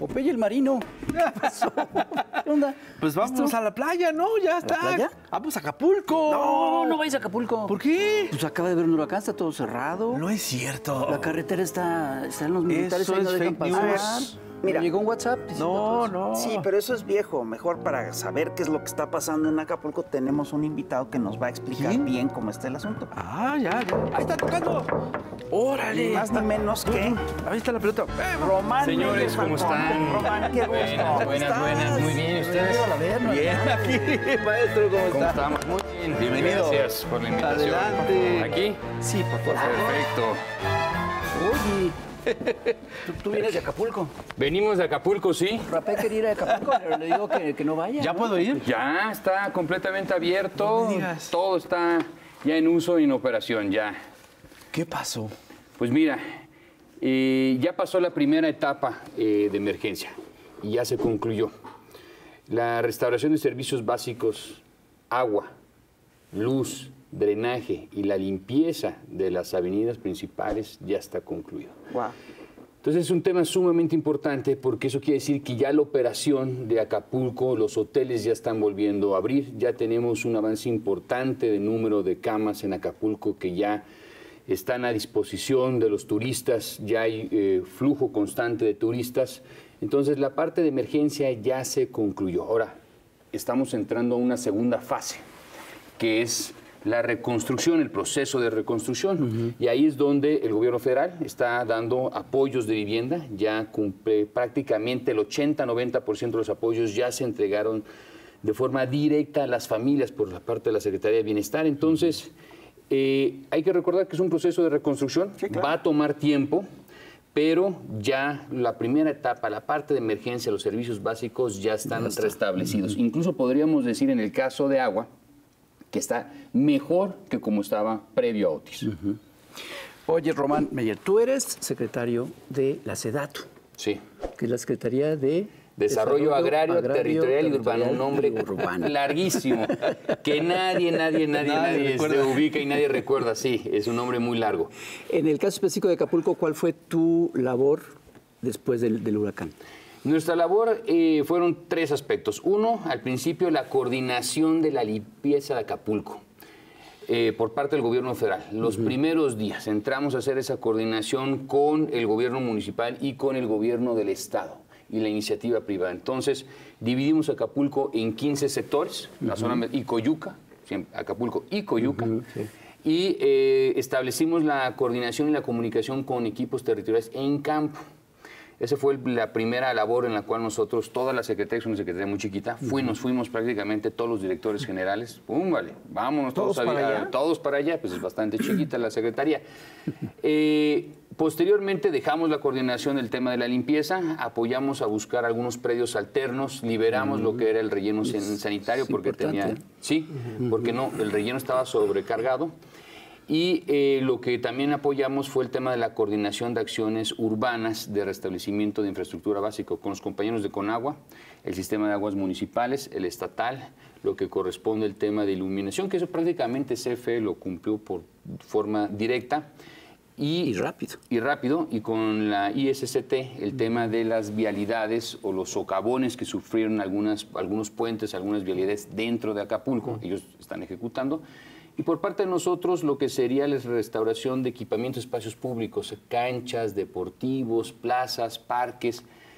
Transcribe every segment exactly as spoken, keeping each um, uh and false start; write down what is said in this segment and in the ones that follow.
Popeye el marino. ¿Qué pasó? ¿Qué onda? Pues vamos ¿Listo? a la playa, ¿no? Ya está. la playa? Vamos a Acapulco. No, no vayas a Acapulco. ¿Por qué? Pues acaba de haber un huracán, está todo cerrado. No es cierto. La carretera está, están los militares Eso ahí, no es dejan fake pasar. news. Mira. Me llegó un WhatsApp diciendo No, todo eso. no. Sí, pero eso es viejo. Mejor para saber qué es lo que está pasando en Acapulco, tenemos un invitado que nos va a explicar ¿Quién? bien cómo está el asunto. Ah, ya, ya. Ahí está tocando. Órale. Ni más ni menos que Ahí está la pelota. Eh, Román. Señores, Méndez ¿cómo Falcón. están? Román, qué gusto. Buenas, ¿Cómo buenas, estás? buenas. Muy bien, ¿ustedes? A ver, no, Bien, aquí, maestro, ¿cómo ¿Cómo está? estamos? Muy bien. Bienvenido. Gracias por la invitación. Adelante. ¿Aquí? Sí, por favor. Perfecto. Oye, ¿tú, tú vienes de Acapulco. Venimos de Acapulco, ¿sí? Rapé quería ir a Acapulco, pero le digo que, que no vaya. ¿Ya ¿no? puedo ir? Ya está completamente abierto. No me digas. Todo está ya en uso y en operación, ya. ¿Qué pasó? Pues mira, eh, ya pasó la primera etapa eh, de emergencia y ya se concluyó. La restauración de servicios básicos, agua, luz, drenaje y la limpieza de las avenidas principales ya está concluido. Guau. Entonces es un tema sumamente importante porque eso quiere decir que ya la operación de Acapulco, los hoteles ya están volviendo a abrir, ya tenemos un avance importante de número de camas en Acapulco que ya están a disposición de los turistas, ya hay eh, flujo constante de turistas. Entonces la parte de emergencia ya se concluyó. Ahora estamos entrando a una segunda fase, que es la reconstrucción, el proceso de reconstrucción. Uh-huh. Y ahí es donde el gobierno federal está dando apoyos de vivienda. Ya cumple prácticamente el ochenta a noventa por ciento de los apoyos ya se entregaron de forma directa a las familias por la parte de la Secretaría de Bienestar. Entonces, eh, hay que recordar que es un proceso de reconstrucción. Sí, claro. Va a tomar tiempo, pero ya la primera etapa, la parte de emergencia, los servicios básicos ya están ya restablecidos. Uh-huh. Incluso podríamos decir en el caso de agua, que está mejor que como estaba previo a Otis. Uh-huh. Oye, Román Meyer, tú eres secretario de la SEDATU. Sí. Que es la Secretaría de... Desarrollo, Desarrollo agrario, agrario territorial, territorial y urbano. Un nombre urbano. larguísimo, que nadie, nadie, nadie, nadie, nadie se ubica y nadie recuerda. Sí, es un nombre muy largo. En el caso específico de Acapulco, ¿cuál fue tu labor después del, del huracán? Nuestra labor eh, fueron tres aspectos. Uno, al principio, la coordinación de la limpieza de Acapulco eh, por parte del gobierno federal. Los uh-huh. primeros días entramos a hacer esa coordinación con el gobierno municipal y con el gobierno del estado y la iniciativa privada. Entonces, dividimos Acapulco en quince sectores, uh-huh. la zona y Coyuca, siempre, Acapulco y Coyuca. Uh-huh, sí. Y eh, establecimos la coordinación y la comunicación con equipos territoriales en campo. Esa fue la primera labor en la cual nosotros, toda la secretaría, es una secretaría muy chiquita, fui, nos fuimos prácticamente todos los directores generales, pum, vale, vámonos todos, ¿Todos, a, para allá? todos para allá, pues es bastante chiquita la secretaría. Eh, posteriormente dejamos la coordinación del tema de la limpieza, apoyamos a buscar algunos predios alternos, liberamos uh-huh. lo que era el relleno sanitario, porque tenía, sí, uh-huh. porque no, el relleno estaba sobrecargado. Y eh, lo que también apoyamos fue el tema de la coordinación de acciones urbanas de restablecimiento de infraestructura básica con los compañeros de Conagua, el sistema de aguas municipales, el estatal, lo que corresponde al tema de iluminación, que eso prácticamente C F E lo cumplió por forma directa. Y, y rápido. Y rápido, y con la I S C T, el tema de las vialidades o los socavones que sufrieron algunas, algunos puentes, algunas vialidades dentro de Acapulco, uh-huh. ellos están ejecutando. Y por parte de nosotros, lo que sería la restauración de equipamientos, espacios públicos, canchas, deportivos, plazas, parques.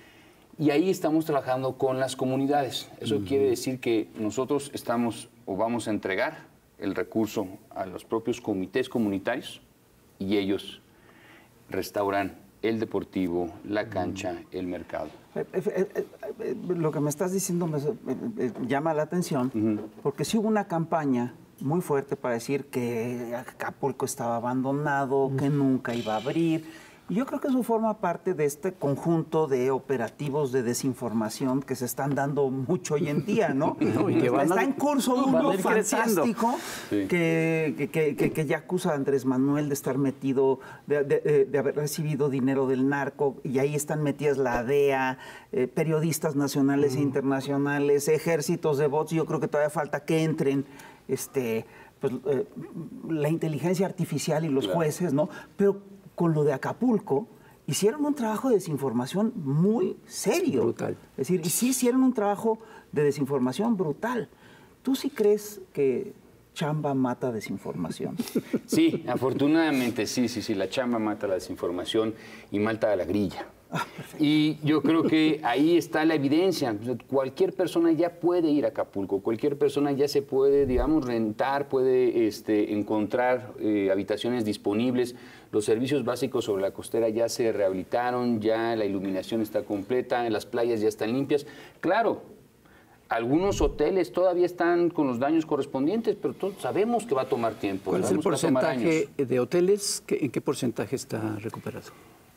Y ahí estamos trabajando con las comunidades. Eso uh-huh. quiere decir que nosotros estamos o vamos a entregar el recurso a los propios comités comunitarios y ellos restauran el deportivo, la cancha, uh-huh. el mercado. Eh, eh, eh, eh, lo que me estás diciendo me, eh, eh, llama la atención, uh-huh. porque sí hubo una campaña muy fuerte para decir que Acapulco estaba abandonado, que nunca iba a abrir. Y yo creo que eso forma parte de este conjunto de operativos de desinformación que se están dando mucho hoy en día, ¿no? no y que van Está a, en curso uno fantástico sí. que, que, que, que ya acusa a Andrés Manuel de estar metido, de, de, de haber recibido dinero del narco, y ahí están metidas la D E A, eh, periodistas nacionales mm. e internacionales, ejércitos de bots. Yo creo que todavía falta que entren este, pues, eh, la inteligencia artificial y los claro. jueces, ¿no? Pero con lo de Acapulco, hicieron un trabajo de desinformación muy serio. Brutal. Es decir, y sí hicieron un trabajo de desinformación brutal. ¿Tú sí crees que chamba mata desinformación? Sí, afortunadamente sí, sí, sí, la chamba mata la desinformación y mata la grilla. Ah, y yo creo que ahí está la evidencia. Cualquier persona ya puede ir a Acapulco, cualquier persona ya se puede, digamos, rentar, puede este, encontrar eh, habitaciones disponibles. Los servicios básicos sobre la costera ya se rehabilitaron, ya la iluminación está completa, las playas ya están limpias. Claro, algunos hoteles todavía están con los daños correspondientes, pero todos sabemos que va a tomar tiempo. ¿Cuál es el sabemos que va a tomar porcentaje años. de hoteles? que- ¿En qué porcentaje está recuperado?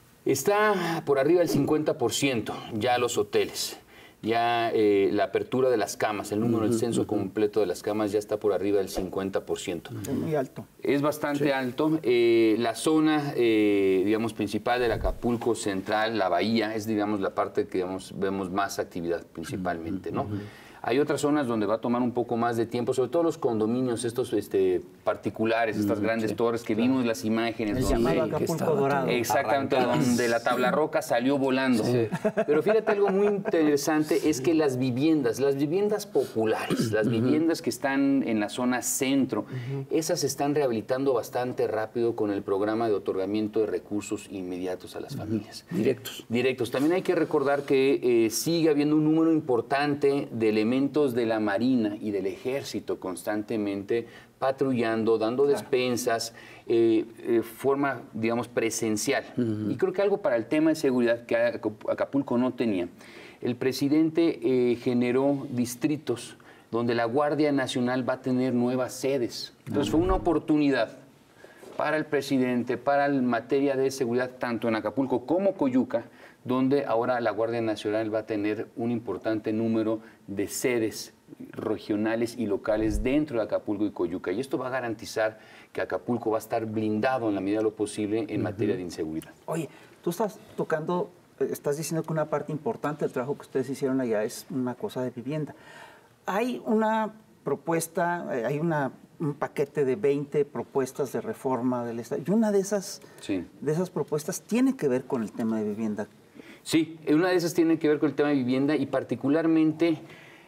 Está por arriba del cincuenta por ciento ya los hoteles. Ya eh, la apertura de las camas, el número, el censo completo de las camas ya está por arriba del cincuenta por ciento. Es muy alto. Es bastante alto. Eh, la zona, eh, digamos, principal del Acapulco Central, la bahía, es, digamos, la parte que digamos, vemos más actividad principalmente, ¿no? Hay otras zonas donde va a tomar un poco más de tiempo, sobre todo los condominios, estos este, particulares, estas grandes torres que vimos las imágenes. El donde- llamado que Acapulco estaba Dorado. Exactamente, Arrancadas. donde la tabla roca salió volando. Pero fíjate, algo muy interesante es que las viviendas, las viviendas populares, las viviendas que están en la zona centro, esas se están rehabilitando bastante rápido con el programa de otorgamiento de recursos inmediatos a las familias. Directos. Directos. También hay que recordar que eh, sigue habiendo un número importante de elementos de la Marina y del Ejército constantemente patrullando, dando despensas, eh, eh, forma, digamos, presencial. Y creo que algo para el tema de seguridad que Acapulco no tenía. El presidente eh, generó distritos donde la Guardia Nacional va a tener nuevas sedes. Entonces fue una oportunidad para el presidente, para la materia de seguridad, tanto en Acapulco como Coyuca, donde ahora la Guardia Nacional va a tener un importante número de sedes regionales y locales dentro de Acapulco y Coyuca. Y esto va a garantizar que Acapulco va a estar blindado en la medida de lo posible en materia de inseguridad. Oye, tú estás tocando, eh, estás diciendo que una parte importante del trabajo que ustedes hicieron allá es una cosa de vivienda. Hay una propuesta, eh, hay una, un paquete de veinte propuestas de reforma del Estado. Y una de esas, Sí. de esas propuestas tiene que ver con el tema de vivienda. Sí, una de esas tiene que ver con el tema de vivienda y particularmente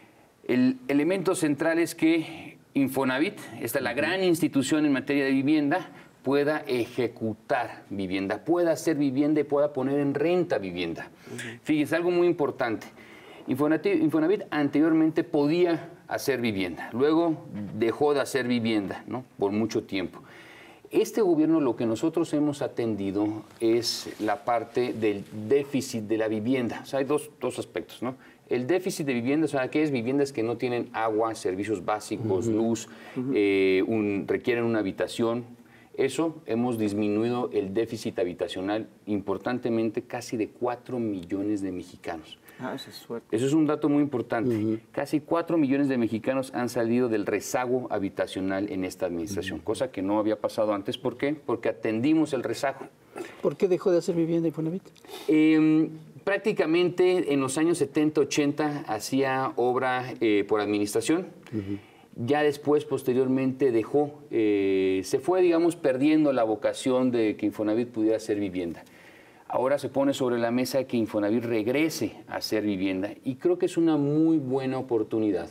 el elemento central es que Infonavit, esta es la gran institución en materia de vivienda, pueda ejecutar vivienda, pueda hacer vivienda y pueda poner en renta vivienda. Fíjense, algo muy importante. Infonavit, Infonavit anteriormente podía hacer vivienda, luego dejó de hacer vivienda, ¿no? Por mucho tiempo. Este gobierno lo que nosotros hemos atendido es la parte del déficit de la vivienda. O sea, hay dos, dos aspectos, ¿no? El déficit de viviendas son aquellas viviendas que no tienen agua, servicios básicos, uh-huh. luz, uh-huh. eh, un, requieren una habitación. Eso hemos disminuido el déficit habitacional importantemente, casi de cuatro millones de mexicanos. Ah, eso es suerte. Eso es un dato muy importante. Uh-huh. Casi cuatro millones de mexicanos han salido del rezago habitacional en esta administración, uh-huh. cosa que no había pasado antes. ¿Por qué? Porque atendimos el rezago. ¿Por qué dejó de hacer vivienda Infonavit? Eh, prácticamente en los años setenta, ochenta hacía obra eh, por administración. Uh-huh. Ya después, posteriormente, dejó, eh, se fue, digamos, perdiendo la vocación de que Infonavit pudiera hacer vivienda. Ahora se pone sobre la mesa que Infonavit regrese a hacer vivienda y creo que es una muy buena oportunidad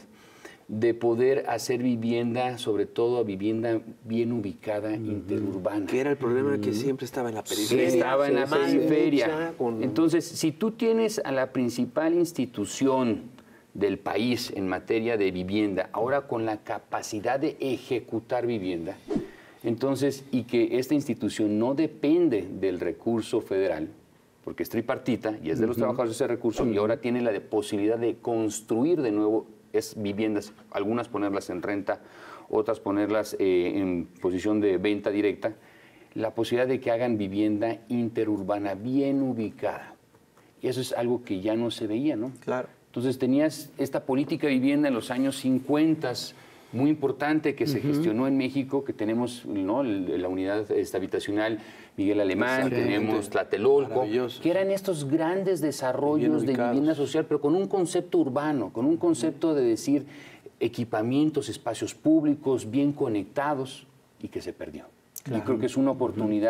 de poder hacer vivienda, sobre todo vivienda bien ubicada, mm-hmm. interurbana. Que era el problema mm-hmm. que siempre estaba en la periferia. Que estaba en la periferia. Hecha, con... Entonces, si tú tienes a la principal institución del país en materia de vivienda, ahora con la capacidad de ejecutar vivienda, entonces, y que esta institución no depende del recurso federal, porque es tripartita y es de los uh-huh. trabajadores ese recurso, uh-huh. y ahora tiene la de posibilidad de construir de nuevo es viviendas, algunas ponerlas en renta, otras ponerlas eh, en posición de venta directa, la posibilidad de que hagan vivienda interurbana bien ubicada. Y eso es algo que ya no se veía, ¿no? Claro. Entonces tenías esta política de vivienda en los años cincuenta, muy importante, que se uh-huh. gestionó en México, que tenemos, ¿no?, la unidad esta, habitacional Miguel Alemán, tenemos Tlatelolco, que eran estos grandes desarrollos de vivienda social, pero con un concepto urbano, con un concepto de decir equipamientos, espacios públicos bien conectados, y que se perdió. Claro. Y creo que es una oportunidad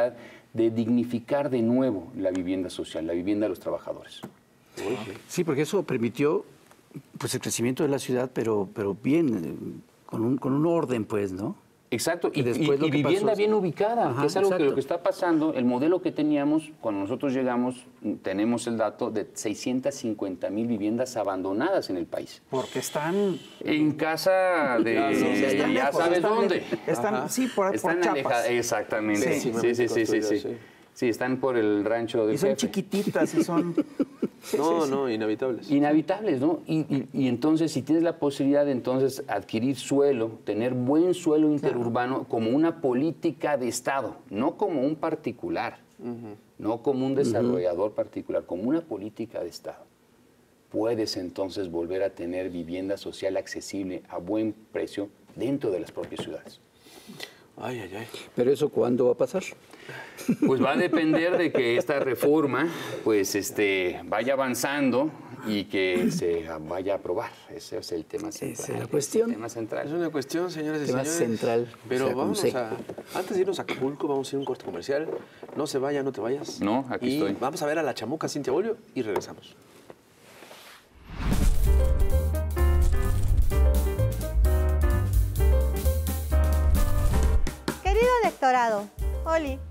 de dignificar de nuevo la vivienda social, la vivienda de los trabajadores. Sí, porque eso permitió pues el crecimiento de la ciudad, pero, pero bien, con un, con un orden, pues, ¿no? Exacto, y, Y después y- lo y que vivienda pasó- bien ubicada, Ajá, que es algo que exacto. lo que está pasando, el modelo que teníamos, cuando nosotros llegamos, tenemos el dato de seiscientas cincuenta mil viviendas abandonadas en el país. Porque están... En casa de... sí, sí, ya están lejos, sabes están dónde. lejos. Están, Ajá. sí, por, por Están Chiapas. alejadas, exactamente. Sí. Sí, sí, sí, sí, sí, sí. Sí. Sí, están por el rancho del Y son jefe. chiquititas y son... Sí, No, sí, sí. no, inhabitables. Inhabitables, ¿no? Y, y- y entonces, si tienes la posibilidad de entonces adquirir suelo, tener buen suelo interurbano como una política de Estado, no como un particular, no como un desarrollador particular, como una política de Estado, puedes entonces volver a tener vivienda social accesible a buen precio dentro de las propias ciudades. Ay, ay, ay. Pero eso, ¿cuándo va a pasar? Pues va a depender de que esta reforma pues este, vaya avanzando y que se vaya a aprobar. Ese es el tema central. Esa es la ese cuestión. el tema central. Es una cuestión, señores y Tema señores. central, Pero o sea, con vamos C. a... Antes de irnos a Acapulco, vamos a ir a un corte comercial. No se vaya, no te vayas. No, aquí y estoy. vamos a ver a la chamuca Cintia Bolio y regresamos. Querido electorado, Oli,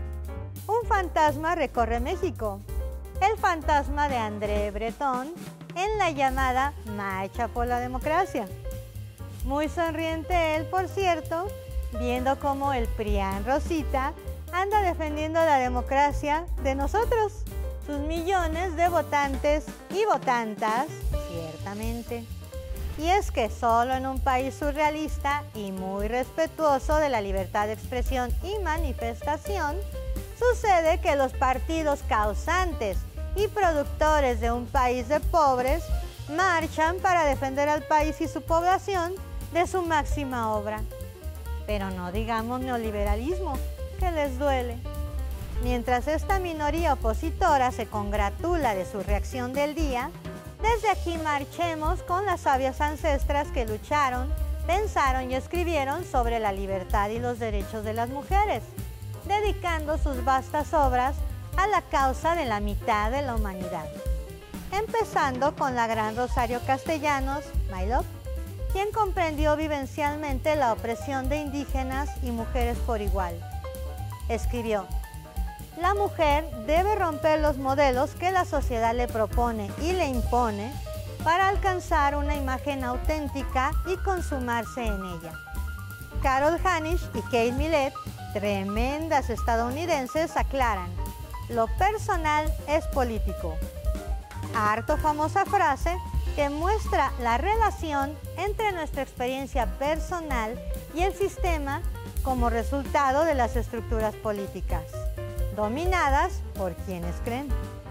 un fantasma recorre México. El fantasma de André Breton en la llamada Marcha por la Democracia. Muy sonriente él, por cierto, viendo cómo el PRIAN Rosita anda defendiendo la democracia de nosotros, sus millones de votantes y votantas, ciertamente. Y es que solo en un país surrealista y muy respetuoso de la libertad de expresión y manifestación, sucede que los partidos causantes y productores de un país de pobres marchan para defender al país y su población de su máxima obra. Pero no digamos neoliberalismo, que les duele. Mientras esta minoría opositora se congratula de su reacción del día, desde aquí marchemos con las sabias ancestras que lucharon, pensaron y escribieron sobre la libertad y los derechos de las mujeres, dedicando sus vastas obras a la causa de la mitad de la humanidad. Empezando con la gran Rosario Castellanos, my love, quien comprendió vivencialmente la opresión de indígenas y mujeres por igual. Escribió: la mujer debe romper los modelos que la sociedad le propone y le impone para alcanzar una imagen auténtica y consumarse en ella. Carol Hanisch y Kate Millett, tremendas estadounidenses, aclaran: lo personal es político. Harto famosa frase que muestra la relación entre nuestra experiencia personal y el sistema como resultado de las estructuras políticas, dominadas por quienes creen.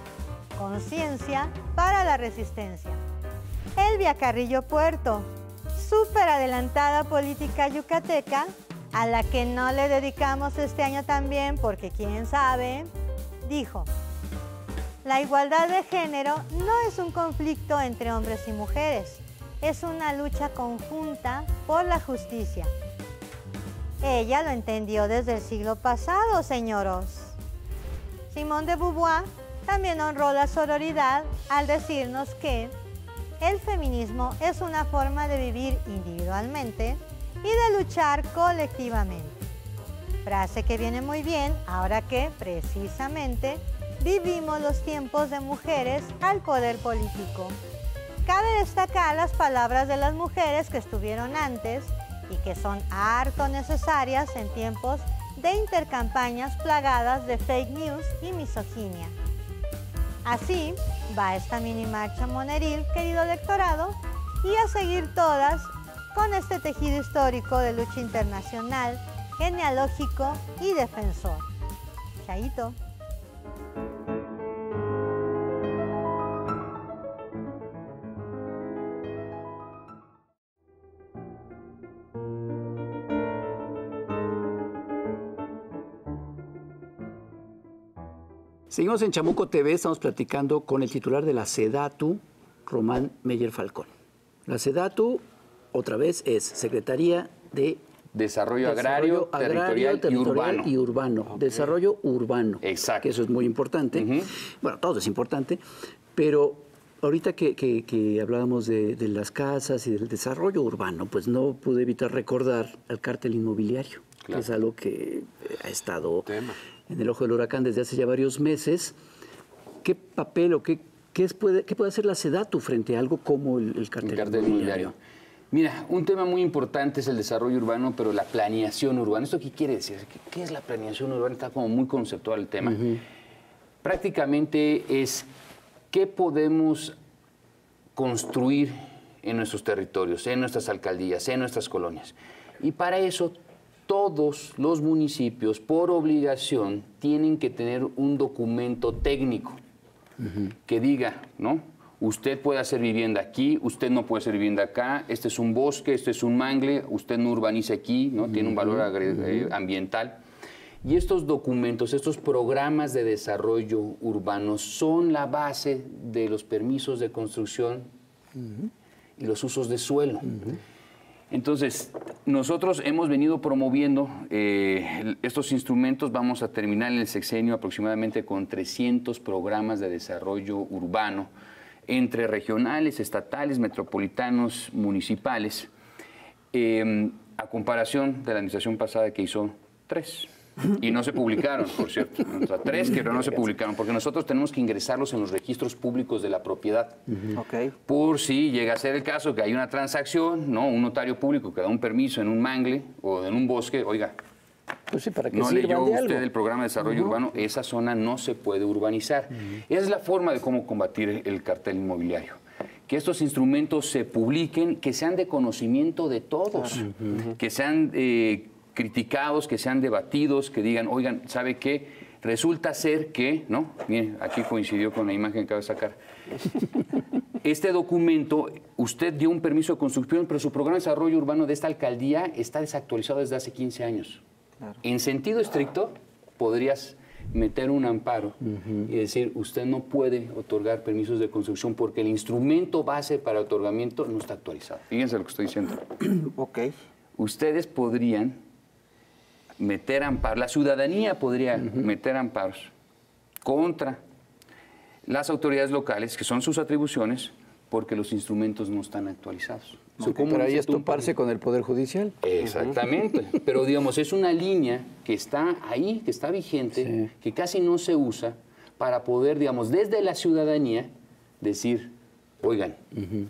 Conciencia para la resistencia. Elvia Carrillo Puerto, súper adelantada política yucateca, a la que no le dedicamos este año también porque quién sabe, dijo: la igualdad de género no es un conflicto entre hombres y mujeres, es una lucha conjunta por la justicia. Ella lo entendió desde el siglo pasado, señoros. Simone de Beauvoir también honró la sororidad al decirnos que el feminismo es una forma de vivir individualmente y de luchar colectivamente. Frase que viene muy bien ahora que, precisamente, vivimos los tiempos de mujeres al poder político. Cabe destacar las palabras de las mujeres que estuvieron antes y que son harto necesarias en tiempos de intercampañas plagadas de fake news y misoginia. Así va esta mini marcha moneril, querido electorado, y a seguir todas con este tejido histórico de lucha internacional, genealógico y defensor. Chaito. Seguimos en Chamuco T V, estamos platicando con el titular de la SEDATU, Román Meyer Falcón. La SEDATU, otra vez, es Secretaría de Desarrollo agrario, territorial, territorial y urbano. y urbano. Okay. Desarrollo urbano. Exacto. Que eso es muy importante. Uh-huh. Bueno, todo es importante, pero ahorita que, que, que hablábamos de, de las casas y del desarrollo urbano, pues no pude evitar recordar al cártel inmobiliario, claro, que es algo que ha estado Tema. en el ojo del huracán desde hace ya varios meses. ¿Qué papel o qué, qué, es, puede, qué puede hacer la SEDATU frente a algo como el, el cártel, el cártel inmobiliario? inmobiliario? Mira, un tema muy importante es el desarrollo urbano, pero la planeación urbana. ¿Esto qué quiere decir? ¿Qué, qué es la planeación urbana? Está como muy conceptual el tema. Uh-huh. Prácticamente es qué podemos construir en nuestros territorios, en nuestras alcaldías, en nuestras colonias. Y para eso todos los municipios, por obligación, tienen que tener un documento técnico uh-huh. que diga, ¿no? Usted puede hacer vivienda aquí, usted no puede hacer vivienda acá, este es un bosque, este es un mangle, usted no urbanice aquí, ¿no? Tiene un valor agre- eh, ambiental. Y estos documentos, estos programas de desarrollo urbano son la base de los permisos de construcción uh-huh. y los usos de suelo. Uh-huh. Entonces, nosotros hemos venido promoviendo eh, estos instrumentos. Vamos a terminar en el sexenio aproximadamente con trescientos programas de desarrollo urbano, entre regionales, estatales, metropolitanos, municipales, eh, a comparación de la administración pasada que hizo tres. Y no se publicaron, por cierto. O sea, tres que no se publicaron, porque nosotros tenemos que ingresarlos en los registros públicos de la propiedad. Uh-huh. Okay. Por si llega a ser el caso que hay una transacción, ¿no? Un notario público que da un permiso en un mangle o en un bosque, oiga, pues sí, para que no leyó de usted algo. el programa de desarrollo uh-huh. urbano, esa zona no se puede urbanizar. Uh-huh. Esa es la forma de cómo combatir el cartel inmobiliario. Que estos instrumentos se publiquen, que sean de conocimiento de todos, claro. uh-huh. que sean eh, criticados, que sean debatidos, que digan, oigan, ¿sabe qué? Resulta ser que, ¿no? Miren, aquí coincidió con la imagen que acabo de sacar. Este documento, usted dio un permiso de construcción, pero su programa de desarrollo urbano de esta alcaldía está desactualizado desde hace quince años. Claro. En sentido estricto, podrías meter un amparo uh-huh. y decir, usted no puede otorgar permisos de construcción porque el instrumento base para otorgamiento no está actualizado. Fíjense lo que estoy diciendo. Ok. Ustedes podrían meter amparos, la ciudadanía podría uh-huh. meter amparos contra las autoridades locales, que son sus atribuciones, porque los instrumentos no están actualizados. Okay, pero ahí es toparse con el Poder Judicial. Exactamente. Uh-huh. Pero, digamos, es una línea que está ahí, que está vigente, sí. que casi no se usa para poder, digamos, desde la ciudadanía decir, oigan, uh-huh.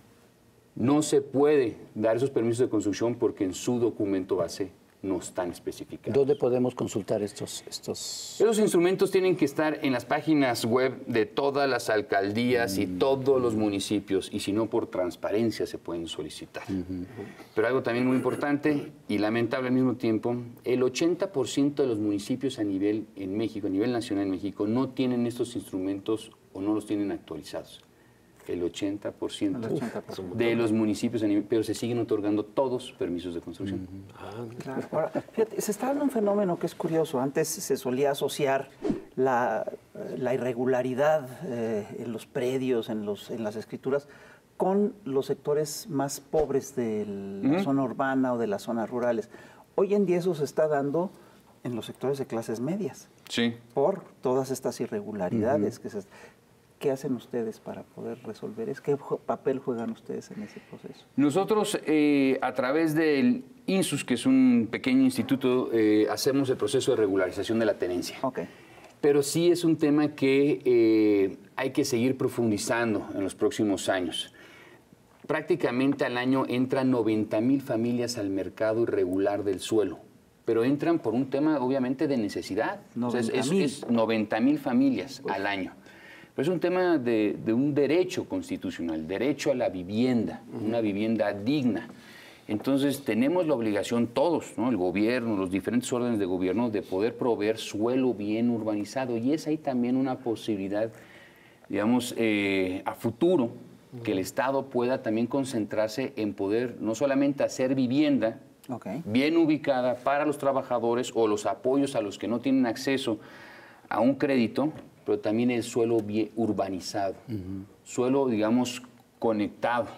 no se puede dar esos permisos de construcción porque en su documento base no están especificados. ¿Dónde podemos consultar estos, estos...? Esos instrumentos tienen que estar en las páginas web de todas las alcaldías mm. y todos los municipios, y si no, por transparencia se pueden solicitar. Uh-huh. Pero algo también muy importante y lamentable al mismo tiempo, el ochenta por ciento de los municipios a nivel en México, a nivel nacional en México, no tienen estos instrumentos o no los tienen actualizados. El ochenta por ciento, el ochenta por ciento de los municipios, a nivel, pero se siguen otorgando todos permisos de construcción. Uh-huh. Ah, claro. Ahora, fíjate, se está dando un fenómeno que es curioso. Antes se solía asociar la, la irregularidad eh, en los predios, en, los, en las escrituras, con los sectores más pobres de la uh-huh. zona urbana o de las zonas rurales. Hoy en día eso se está dando en los sectores de clases medias. Sí. Por todas estas irregularidades uh-huh. que se... ¿Qué hacen ustedes para poder resolver eso? ¿Qué papel juegan ustedes en ese proceso? Nosotros, eh, a través del INSUS, que es un pequeño instituto, eh, hacemos el proceso de regularización de la tenencia. Okay. Pero sí es un tema que eh, hay que seguir profundizando en los próximos años. Prácticamente al año entran noventa mil familias al mercado irregular del suelo, pero entran por un tema, obviamente, de necesidad. O sea, es, es, es noventa mil familias Uf. al año. Pero es un tema de, de un derecho constitucional, derecho a la vivienda, uh-huh. una vivienda digna. Entonces tenemos la obligación todos, ¿no? El gobierno, los diferentes órdenes de gobierno, de poder proveer suelo bien urbanizado. Y es ahí también una posibilidad, digamos, eh, a futuro, uh-huh. que el Estado pueda también concentrarse en poder no solamente hacer vivienda okay. bien ubicada para los trabajadores o los apoyos a los que no tienen acceso a un crédito, pero también el suelo bien urbanizado, uh-huh. suelo, digamos, conectado,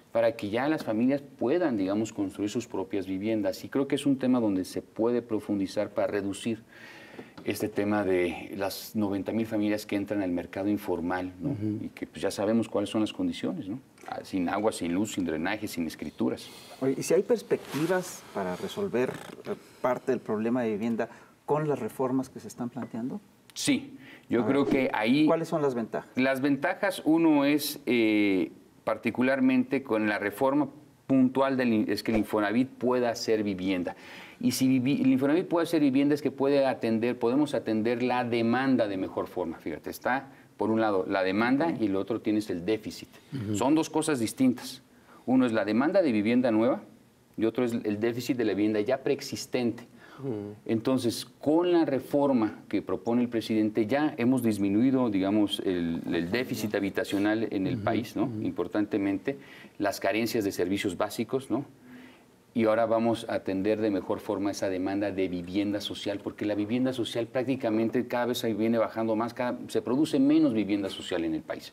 para que ya las familias puedan, digamos, construir sus propias viviendas. Y creo que es un tema donde se puede profundizar para reducir este tema de las noventa mil familias que entran al mercado informal, ¿no? Uh-huh. Y que pues, ya sabemos cuáles son las condiciones, ¿no? Sin agua, sin luz, sin drenaje, sin escrituras. Oye, ¿y si hay perspectivas para resolver parte del problema de vivienda con las reformas que se están planteando? Sí, yo A creo ver, que ahí... ¿Cuáles son las ventajas? Las ventajas, uno es eh, particularmente con la reforma puntual del, es que el Infonavit pueda hacer vivienda. Y si el Infonavit puede hacer vivienda es que puede atender, podemos atender la demanda de mejor forma. Fíjate, está por un lado la demanda y el otro tienes el déficit. Uh-huh. Son dos cosas distintas. Uno es la demanda de vivienda nueva y otro es el déficit de la vivienda ya preexistente. Uh-huh. Entonces, con la reforma que propone el presidente ya hemos disminuido, digamos, el, el déficit habitacional en el uh-huh. país, ¿no? Uh-huh. Importantemente, las carencias de servicios básicos, ¿no? Y ahora vamos a atender de mejor forma esa demanda de vivienda social, porque la vivienda social prácticamente cada vez viene bajando más, cada, se produce menos vivienda social en el país,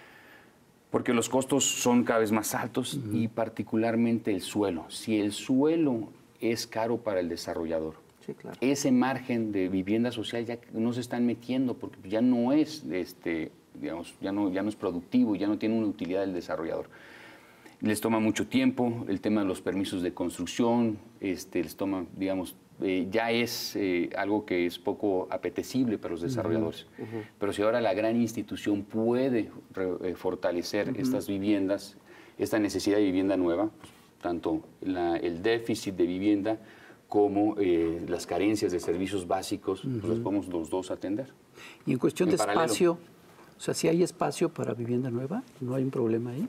porque los costos son cada vez más altos uh-huh. y particularmente el suelo. Si el suelo es caro para el desarrollador, sí, claro. ese margen de vivienda social ya no se están metiendo, porque ya no es, este, digamos, ya no, ya no es productivo, ya no tiene una utilidad del desarrollador. Les toma mucho tiempo, el tema de los permisos de construcción, este, les toma, digamos, eh, ya es eh, algo que es poco apetecible para los desarrolladores. Uh-huh. Uh-huh. Pero si ahora la gran institución puede re, eh, fortalecer uh-huh. estas viviendas, esta necesidad de vivienda nueva, pues, tanto la, el déficit de vivienda como eh, las carencias de servicios básicos, uh-huh. pues las podemos los dos atender. Y en cuestión en de paralelo. Espacio, o sea, si hay espacio para vivienda nueva, ¿no hay un problema ahí?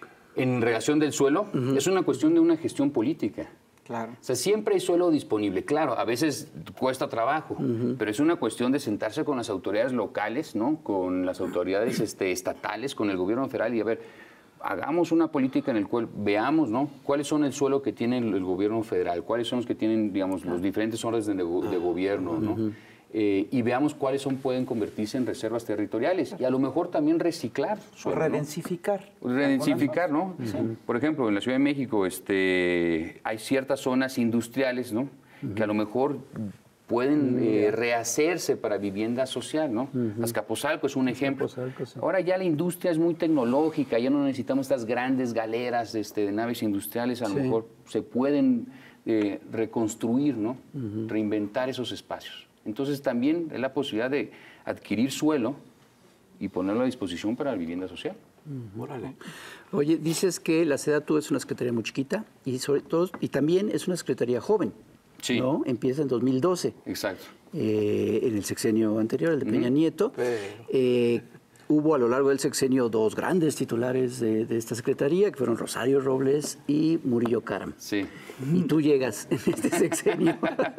En relación del suelo, uh-huh. es una cuestión de una gestión política. Claro. O sea, siempre hay suelo disponible. Claro, a veces cuesta trabajo, uh-huh. pero es una cuestión de sentarse con las autoridades locales, ¿no? Con las autoridades este, estatales, con el gobierno federal y a ver, hagamos una política en la cual veamos, ¿no? Cuáles son el suelo que tiene el, el gobierno federal, cuáles son los que tienen, digamos, los diferentes órdenes de, de gobierno, ¿no? Uh-huh. Eh, y veamos cuáles son pueden convertirse en reservas territoriales y a lo mejor también reciclar suelo, redensificar ¿no? redensificar, ¿no? Uh-huh. Sí. Por ejemplo, en la Ciudad de México este, hay ciertas zonas industriales, ¿no? Uh-huh. que a lo mejor pueden uh-huh. eh, rehacerse para vivienda social, ¿no? Uh-huh. Azcapotzalco es un ejemplo. Azcapotzalco, sí. Ahora ya la industria es muy tecnológica, ya no necesitamos estas grandes galeras este, de naves industriales, a lo sí. mejor se pueden eh, reconstruir, ¿no? Uh-huh. Reinventar esos espacios. Entonces también es la posibilidad de adquirir suelo y ponerlo a disposición para la vivienda social. Uh-huh. Órale. Oye, dices que la SEDATU es una secretaría muy chiquita y sobre todo y también es una secretaría joven. Sí. ¿No? Empieza en dos mil doce. Exacto. Eh, en el sexenio anterior, el de Peña uh-huh. Nieto. Pero... Eh, hubo a lo largo del sexenio dos grandes titulares de, de esta secretaría, que fueron Rosario Robles y Murillo Karam. Sí. Y tú llegas en este sexenio.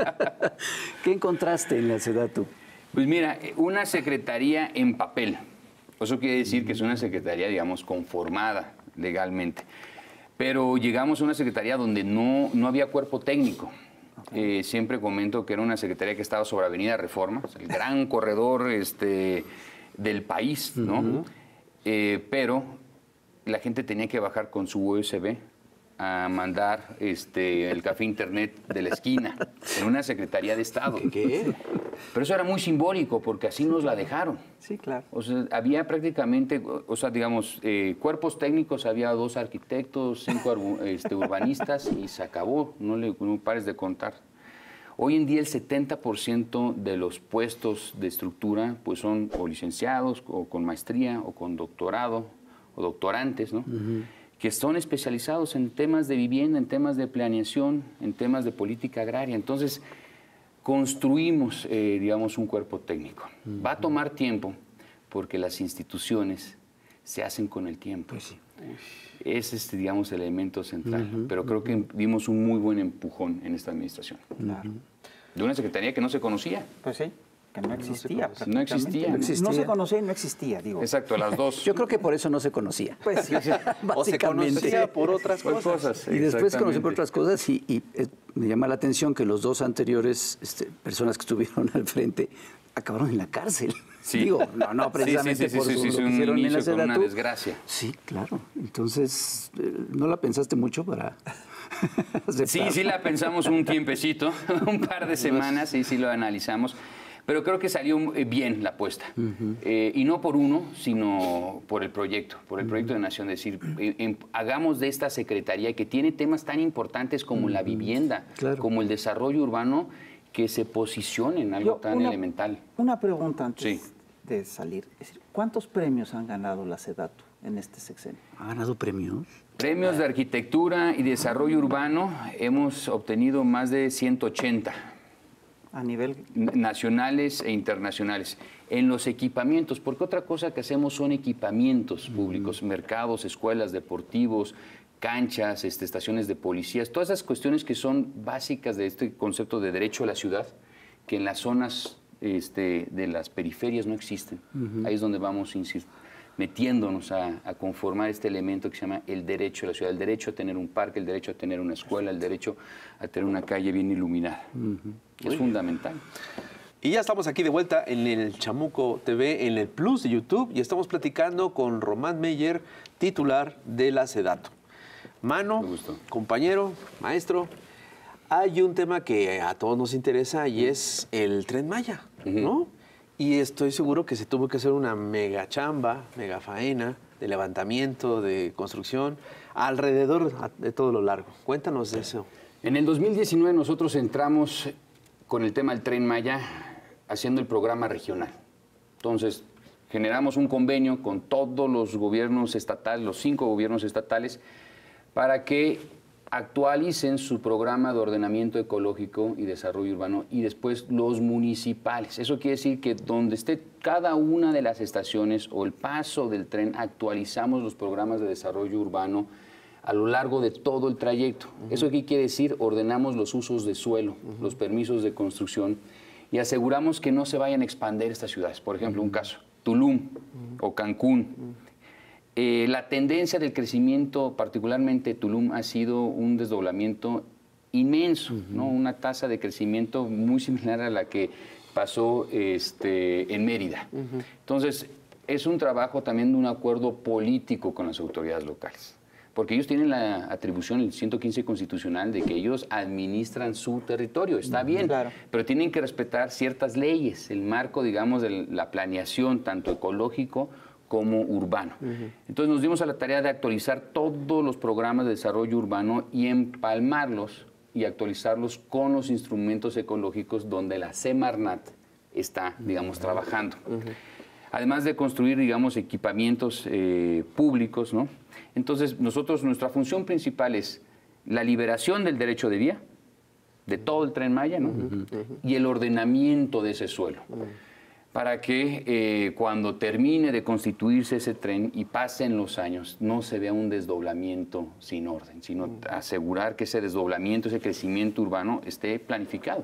¿Qué encontraste en la SEDATU? Pues mira, una secretaría en papel. Eso quiere decir que es una secretaría, digamos, conformada legalmente. Pero llegamos a una secretaría donde no, no había cuerpo técnico. Eh, siempre comento que era una secretaría que estaba sobre Avenida Reforma, el gran corredor este, del país, ¿no? Uh-huh. eh, pero la gente tenía que bajar con su U S B a mandar este, el café internet de la esquina en una secretaría de Estado. ¿Qué? Pero eso era muy simbólico porque así nos la dejaron. Sí, claro. O sea, había prácticamente, o sea, digamos, eh, cuerpos técnicos, había dos arquitectos, cinco este, urbanistas y se acabó, no le no pares de contar. Hoy en día el setenta por ciento de los puestos de estructura pues son o licenciados o con maestría o con doctorado o doctorantes, ¿no? Uh-huh. Que son especializados en temas de vivienda, en temas de planeación, en temas de política agraria. Entonces, construimos, eh, digamos, un cuerpo técnico. Uh-huh. Va a tomar tiempo porque las instituciones se hacen con el tiempo. Pues sí. Es, este, digamos, el elemento central. Uh-huh. Pero creo que dimos un muy buen empujón en esta administración. Claro. De una secretaría que no se conocía. Pues sí. Que no existía. No, se no, existía. no existía. No se conocía y no existía, digo. Exacto, las dos. Yo creo que por eso no se conocía. Pues sí. Básicamente. O se conocía por otras cosas. cosas y después se conoció por otras cosas y, y eh, me llama la atención que los dos anteriores este, personas que estuvieron al frente acabaron en la cárcel. Sí. Digo, no, no precisamente sí, sí, sí, por sí, su, sí, lo sí, que un hicieron en la inicio con una Sedatu. desgracia. Sí, claro. Entonces, eh, ¿no la pensaste mucho para aceptar? Sí, sí la pensamos un tiempecito, un par de semanas, sí, sí lo analizamos. Pero creo que salió bien la apuesta. Uh-huh. eh, y no por uno, sino por el proyecto, por el proyecto uh-huh. de Nación. Es decir, eh, eh, hagamos de esta secretaría que tiene temas tan importantes como uh-huh. la vivienda, claro. como el desarrollo urbano, que se posicione en algo Yo, tan una, elemental. Una pregunta antes sí. de salir. Es decir, ¿cuántos premios han ganado la Sedatu en este sexenio? ¿Ha ganado premios? Premios de arquitectura y desarrollo urbano hemos obtenido más de ciento ochenta. A nivel nacionales e internacionales. En los equipamientos, porque otra cosa que hacemos son equipamientos públicos, uh-huh. mercados, escuelas, deportivos, canchas, este, estaciones de policías, todas esas cuestiones que son básicas de este concepto de derecho a la ciudad, que en las zonas este, de las periferias no existen. Uh-huh. Ahí es donde vamos metiéndonos a, a conformar este elemento que se llama el derecho a la ciudad, el derecho a tener un parque, el derecho a tener una escuela, el derecho a tener una calle bien iluminada. Uh-huh. Es fundamental. Y ya estamos aquí de vuelta en el Chamuco T V, en el Plus de YouTube, y estamos platicando con Román Meyer, titular de la Sedatu. Mano, compañero, maestro, hay un tema que a todos nos interesa y es el Tren Maya, uh-huh. ¿no? Y estoy seguro que se tuvo que hacer una mega chamba, mega faena de levantamiento, de construcción, alrededor de todo lo largo. Cuéntanos de eso. En el dos mil diecinueve nosotros entramos con el tema del Tren Maya haciendo el programa regional. Entonces, generamos un convenio con todos los gobiernos estatales, los cinco gobiernos estatales, para que actualicen su programa de ordenamiento ecológico y desarrollo urbano, y después los municipales. Eso quiere decir que donde esté cada una de las estaciones o el paso del tren, actualizamos los programas de desarrollo urbano a lo largo de todo el trayecto. Uh-huh. ¿Eso qué quiere decir? Ordenamos los usos de suelo, uh-huh. los permisos de construcción, y aseguramos que no se vayan a expandir estas ciudades. Por ejemplo, uh-huh. un caso, Tulum uh-huh. o Cancún. Uh-huh. Eh, la tendencia del crecimiento, particularmente Tulum, ha sido un desdoblamiento inmenso, uh-huh. ¿no? Una tasa de crecimiento muy similar a la que pasó este, en Mérida. Uh-huh. Entonces, es un trabajo también de un acuerdo político con las autoridades locales, porque ellos tienen la atribución, el ciento quince constitucional, de que ellos administran su territorio. Está bien, claro. pero tienen que respetar ciertas leyes, el marco, digamos, de la planeación, tanto ecológico como urbano. Uh-huh. Entonces nos dimos a la tarea de actualizar todos los programas de desarrollo urbano y empalmarlos y actualizarlos con los instrumentos ecológicos donde la Semarnat está, digamos, uh-huh. trabajando. Uh-huh. Además de construir, digamos, equipamientos eh, públicos, ¿no? Entonces, nosotros, nuestra función principal es la liberación del derecho de vía, de todo el Tren Maya, ¿no? Uh-huh, uh-huh. y el ordenamiento de ese suelo, uh-huh. para que eh, cuando termine de constituirse ese tren y pasen los años, no se vea un desdoblamiento sin orden, sino uh-huh. asegurar que ese desdoblamiento, ese crecimiento urbano esté planificado.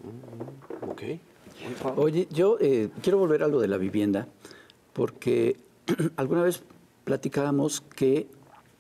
Uh-huh. Ok. Oye, yo eh, quiero volver a lo de la vivienda, porque alguna vez platicábamos que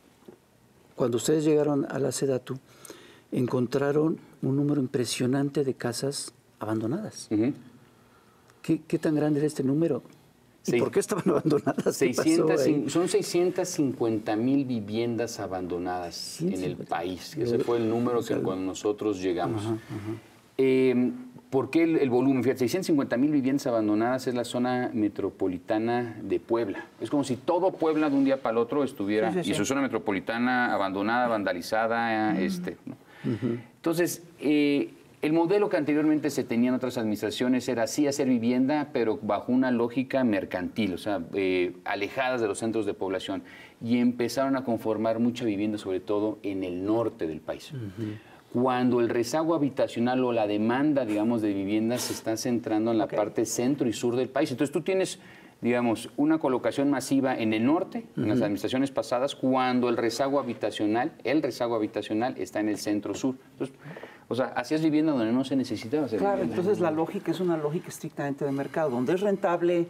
cuando ustedes llegaron a la Sedatu, encontraron un número impresionante de casas abandonadas. Uh-huh. ¿Qué, ¿Qué tan grande era este número? ¿Y sí. por qué estaban abandonadas? seiscientos, son seiscientas cincuenta mil viviendas abandonadas sí, en el país. Ese fue el número que cuando nosotros llegamos. Ajá, ajá. Eh, ¿Por qué el, el volumen? Fíjate, seiscientas cincuenta mil viviendas abandonadas es la zona metropolitana de Puebla. Es como si todo Puebla de un día para el otro estuviera, sí, sí, sí. y su zona metropolitana abandonada, vandalizada. Uh-huh. este, ¿no? uh-huh. Entonces, eh, el modelo que anteriormente se tenía en otras administraciones era sí hacer vivienda, pero bajo una lógica mercantil, o sea, eh, alejadas de los centros de población. Y empezaron a conformar mucha vivienda, sobre todo en el norte del país. Uh-huh. Cuando el rezago habitacional o la demanda, digamos, de viviendas se está centrando en la okay. parte centro y sur del país. Entonces tú tienes, digamos, una colocación masiva en el norte, uh-huh. en las administraciones pasadas, cuando el rezago habitacional, el rezago habitacional está en el centro-sur. Entonces, o sea, hacías vivienda donde no se necesitaba hacer claro, vivienda. Entonces la lógica es una lógica estrictamente de mercado, donde es rentable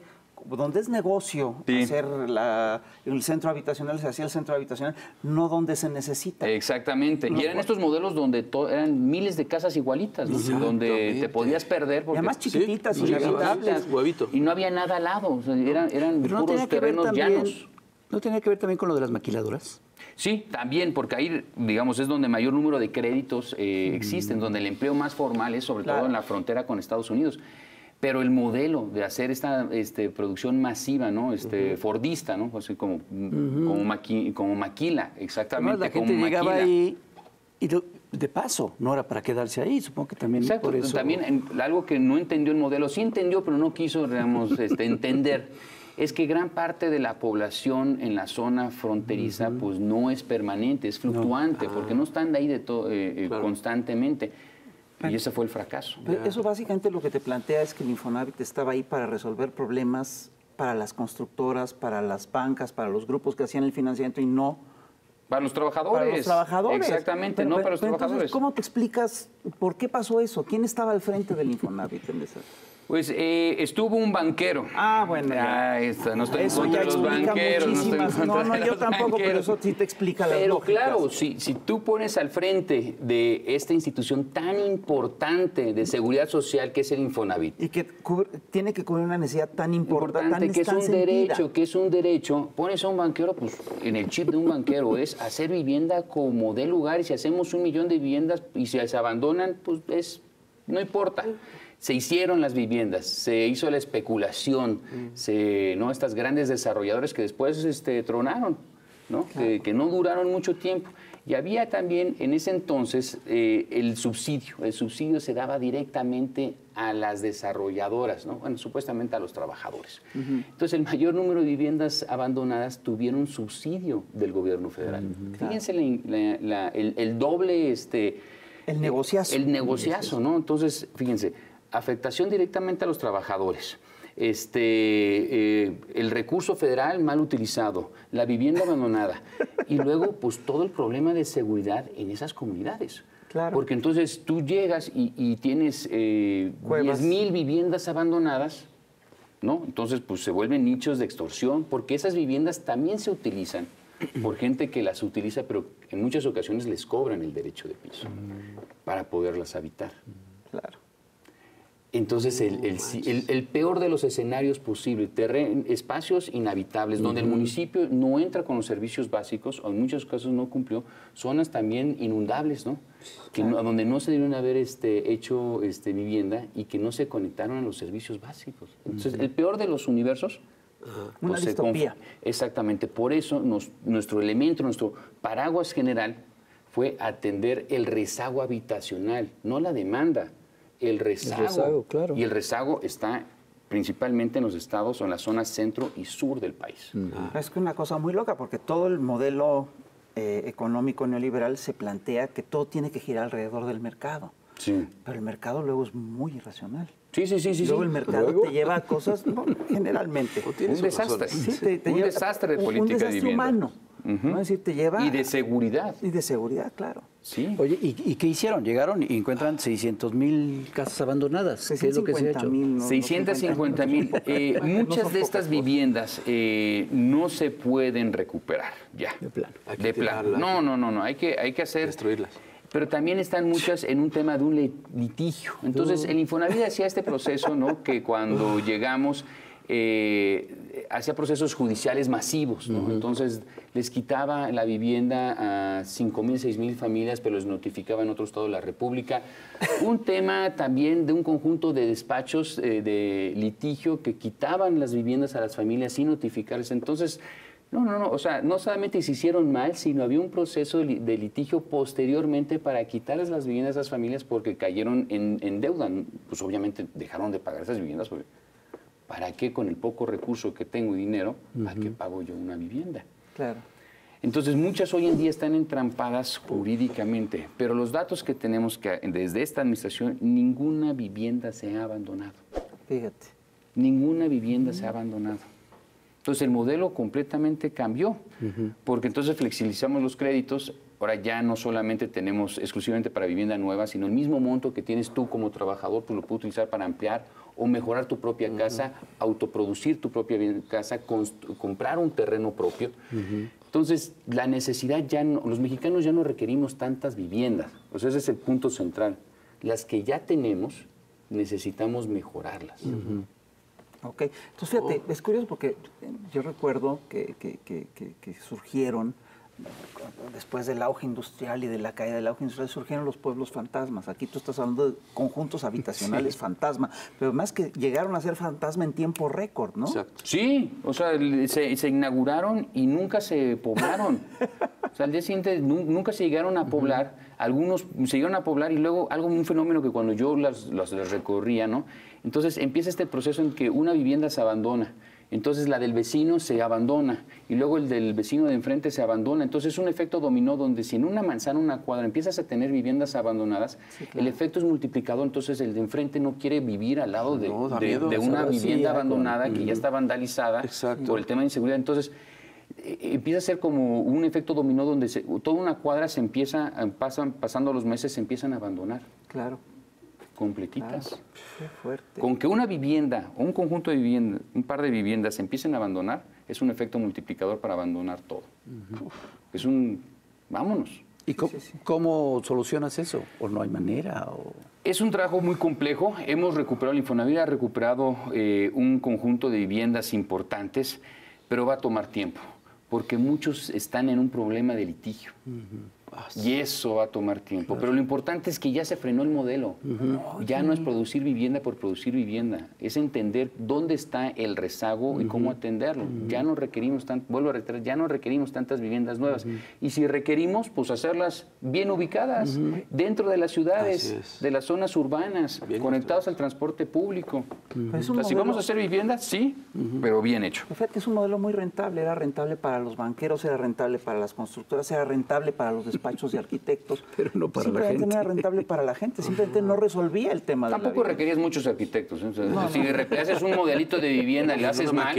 donde es negocio Sí. hacer la, el centro habitacional, se hacía el centro habitacional, no donde se necesita. Exactamente. Y eran estos modelos donde to- eran miles de casas igualitas, ¿no? Donde te podías perder. Porque, Y además chiquititas, Sí, inhabitables. chiquititas, huevito. y no había nada al lado. O sea, eran eran Pero no puros tenía que ver terrenos también, llanos. ¿no tenía que ver también con lo de las maquiladoras? Sí, también, porque ahí, digamos, es donde mayor número de créditos eh, existen, donde el empleo más formal es sobre Claro. todo en la frontera con Estados Unidos. Pero el modelo de hacer esta este, producción masiva, ¿no? Este, fordista, ¿no? Así como, como, maqui- como maquila, exactamente. Además, la como gente llegaba maquila. ahí y lo- de paso, no era para quedarse ahí, supongo que también Exacto, por eso... también en- algo que no entendió el modelo, sí entendió, pero no quiso, digamos, este, entender, es que gran parte de la población en la zona fronteriza, pues no es permanente, es fluctuante, porque no están de ahí de to- eh, eh, Claro. constantemente. Y ese fue el fracaso. Pero eso básicamente lo que te plantea es que el Infonavit estaba ahí para resolver problemas para las constructoras, para las bancas, para los grupos que hacían el financiamiento y no Para los trabajadores. para los trabajadores. Exactamente, Pero- no pero- para los pero entonces, trabajadores. ¿cómo te explicas por qué pasó eso? ¿Quién estaba al frente del Infonavit en esa? Pues eh, estuvo un banquero. Ah, bueno, ya. Ah, está, no estoy en Eso contra ya de los explica banqueros. No, estoy en muchísimas. contra No, no, de yo los tampoco, pero banqueros. eso sí te explica las Pero lógicas. claro, si, si tú pones al frente de esta institución tan importante de seguridad social que es el Infonavit, Y que cubre- tiene que cubrir una necesidad tan importante, importante, tan, que es tan un sentida. derecho, que es un derecho, pones a un banquero, pues en el chip de un banquero es hacer vivienda como de lugar, y si hacemos un millón de viviendas y si se abandonan, pues es, no importa. Se hicieron las viviendas, se hizo la especulación, se, ¿no? Estas grandes desarrolladores que después este, tronaron, ¿no? Que, que no duraron mucho tiempo. Y había también en ese entonces eh, el subsidio. El subsidio se daba directamente a las desarrolladoras, ¿no? Bueno, supuestamente a los trabajadores. Entonces, el mayor número de viviendas abandonadas tuvieron subsidio del gobierno federal. Fíjense la- la- la- el, el doble... Este, El negociazo. El negociazo, ¿no? Entonces, fíjense, afectación directamente a los trabajadores. Este, eh, el recurso federal mal utilizado, la vivienda abandonada y luego pues todo el problema de seguridad en esas comunidades. Claro. Porque entonces tú llegas y, y tienes eh, Cuevas. diez mil viviendas abandonadas, ¿no? Entonces pues se vuelven nichos de extorsión porque esas viviendas también se utilizan por gente que las utiliza, pero en muchas ocasiones les cobran el derecho de piso para poderlas habitar. Claro. Entonces, el, el, el- el peor de los escenarios posibles, terren- espacios inhabitables, donde el municipio no entra con los servicios básicos, o en muchos casos no cumplió, zonas también inundables, ¿no? Que no- donde no se debieron haber este, hecho este, vivienda y que no se conectaron a los servicios básicos. Entonces, el peor de los universos... Una pues, se distopía. conf- Exactamente. Por eso nos- nuestro elemento, nuestro paraguas general fue atender el rezago habitacional, no la demanda. El rezago. rezago, claro. Y el rezago está principalmente en los estados o en la zona centro y sur del país. Es que una cosa muy loca, porque todo el modelo eh, económico neoliberal se plantea que todo tiene que girar alrededor del mercado. Sí. Pero el mercado luego es muy irracional. Sí, sí, sí, sí. luego sí. el mercado ¿Luego? te lleva a cosas, no, generalmente. tiene Un sus desastre. razones. Sí, te- te un lleva- desastre de un- política un de desastre vivienda. humano. Ujú. ¿no? Es decir, te lleva... Y de seguridad. Y de seguridad, claro. Sí. Oye, ¿y, y qué hicieron? Llegaron y encuentran seiscientos mil casas abandonadas. ¿Qué es lo que se ha hecho? mil, no, no seiscientos cincuenta mil. Eh, No muchas son de estas pocas cosas. viviendas eh, no se pueden recuperar ya. De plano. Hay que De plano. tirarlas. No, no, no, no. Hay que, hay que hacer. Destruirlas. Pero también están muchas en un tema de un lit- litigio. Entonces, el Infonavit hacía este proceso, ¿no? Que cuando llegamos, eh, hacía procesos judiciales masivos, ¿no? Entonces, les quitaba la vivienda a cinco mil, seis mil familias, pero les notificaba en otro estado de la República. Un tema también de un conjunto de despachos eh, de litigio que quitaban las viviendas a las familias sin notificarles. Entonces, no, no, no, o sea, no solamente se hicieron mal, sino había un proceso de li- de litigio posteriormente para quitarles las viviendas a esas familias porque cayeron en, en deuda. Pues obviamente dejaron de pagar esas viviendas porque ¿para qué con el poco recurso que tengo y dinero, a qué pago yo una vivienda? Claro. Entonces, muchas hoy en día están entrampadas jurídicamente, pero los datos que tenemos que desde esta administración, ninguna vivienda se ha abandonado. Fíjate. Ninguna vivienda se ha abandonado. Entonces el modelo completamente cambió, porque entonces flexibilizamos los créditos, ahora ya no solamente tenemos exclusivamente para vivienda nueva, sino el mismo monto que tienes tú como trabajador, pues lo puedes utilizar para ampliar o mejorar tu propia casa, uh-huh. autoproducir tu propia casa, comprar un terreno propio. Uh-huh. Entonces, la necesidad ya no, los mexicanos ya no requerimos tantas viviendas. O sea, ese es el punto central. Las que ya tenemos, necesitamos mejorarlas. Uh-huh. Ok, entonces fíjate, oh. es curioso porque yo recuerdo que, que, que, que, que surgieron, después del auge industrial y de la caída del auge industrial, surgieron los pueblos fantasmas. Aquí tú estás hablando de conjuntos habitacionales sí. fantasma, pero más que llegaron a ser fantasma en tiempo récord, ¿no? Exacto. Sí, o sea, se, se inauguraron y nunca se poblaron. O sea, al día siguiente nunca se llegaron a poblar. Uh-huh. Algunos se llegaron a poblar y luego algo, un fenómeno que cuando yo las, las, las recorría, ¿no? Entonces empieza este proceso en que una vivienda se abandona. Entonces la del vecino se abandona y luego el del vecino de enfrente se abandona. Entonces es un efecto dominó donde si en una manzana, una cuadra, empiezas a tener viviendas abandonadas, sí, claro. el efecto es multiplicador. Entonces el de enfrente no quiere vivir al lado de, no, de, miedo, de una vivienda sí, abandonada con... que ya está vandalizada Exacto. por el tema de inseguridad. Entonces eh, empieza a ser como un efecto dominó donde se, toda una cuadra se empieza, pasan, pasando los meses, se empiezan a abandonar. Claro. Completitas. Claro. Qué fuerte. Con que una vivienda o un conjunto de viviendas, un par de viviendas se empiecen a abandonar, es un efecto multiplicador para abandonar todo. Uh-huh. Es un... vámonos. ¿Y cómo, sí, sí, sí. cómo solucionas eso? ¿O no hay manera? O... Es un trabajo muy complejo. Hemos recuperado, el Infonavit ha recuperado eh, un conjunto de viviendas importantes, pero va a tomar tiempo, porque muchos están en un problema de litigio. Uh-huh. Y eso va a tomar tiempo. Claro. Pero lo importante es que ya se frenó el modelo. Uh-huh. Ya no es producir vivienda por producir vivienda. Es entender dónde está el rezago uh-huh. y cómo atenderlo. Uh-huh. Ya no requerimos, tan, vuelvo a reiterar, ya no requerimos tantas viviendas nuevas. Uh-huh. Y si requerimos, pues hacerlas bien ubicadas, uh-huh. dentro de las ciudades, de las zonas urbanas, bien conectados al transporte público. Uh-huh. O sea, modelo... si vamos a hacer viviendas, sí, uh-huh. pero bien hecho. Fíjate, es un modelo muy rentable. Era rentable para los banqueros, era rentable para las constructoras, era rentable para los despachos de arquitectos, pero no para la gente. Simplemente no era rentable para la gente, simplemente no resolvía el tema. Tampoco de requerías muchos arquitectos. ¿eh? O sea, no, si no. haces un modelito de vivienda y le haces mal,